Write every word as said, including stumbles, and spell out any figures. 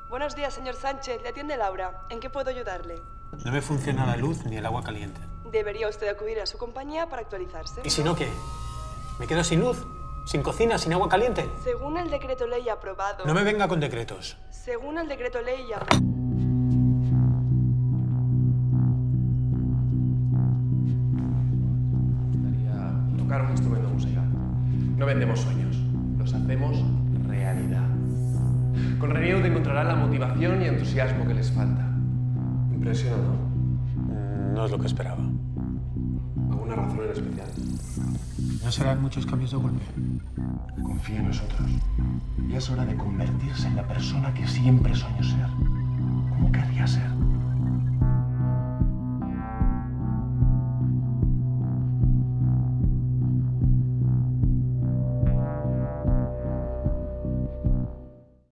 Buenos días, señor Sánchez. Le atiende Laura. ¿En qué puedo ayudarle? No me funciona la luz ni el agua caliente. Debería usted acudir a su compañía para actualizarse. ¿Y si no, qué? ¿Me quedo sin luz? ¿Sin cocina? ¿Sin agua caliente? Según el decreto ley aprobado... No me venga con decretos. Según el decreto ley ya... Tocar un instrumento musical. No vendemos sueños, los hacemos realidad. Con Renew encontrarán la motivación y entusiasmo que les falta. ¿Impresiona, no? No es lo que esperaba. ¿Alguna razón en especial? ¿No serán muchos cambios de golpe? Confía en nosotros. Ya es hora de convertirse en la persona que siempre soñó ser. ¿Cómo querría ser?